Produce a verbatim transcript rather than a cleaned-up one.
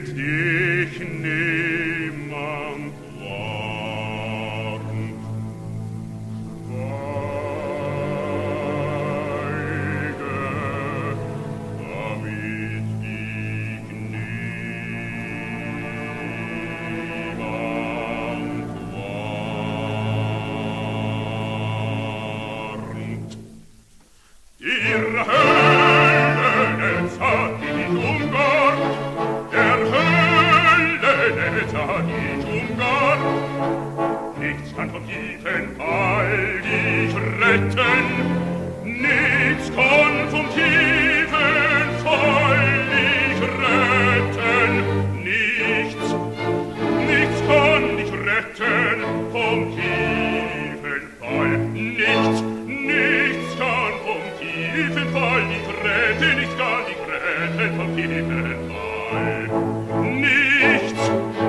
damit dich niemand warnt. Schweige, damit dich niemand warnt. Ihre Hölle zart dich umgar, der Hölle zart dich umgar. Nichts kann vom tiefen Fall dich retten, nichts kann vom tiefen Fall dich retten, nichts, nichts kann dich retten vom tiefen Fall, nichts, nichts kann vom tiefen Fall dich retten, nichts kann dich retten vom tiefen Fall, nichts,